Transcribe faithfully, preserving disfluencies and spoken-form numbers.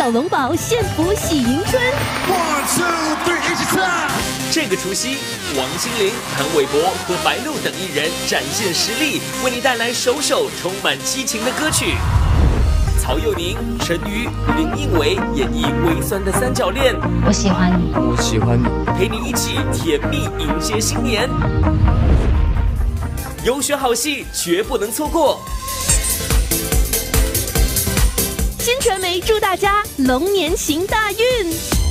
小龙宝献福喜迎春。 One two three， 一起唱！ 这个除夕，王心凌、潘玮柏和白鹿等艺人展现实力，为你带来首首充满激情的歌曲。曹佑宁、陈瑜、林应维演绎微酸的三角恋。 我喜欢你， 我喜欢你， 陪你一起甜蜜迎接新年。有选好戏，绝不能错过。 新传媒祝大家龙年行大运。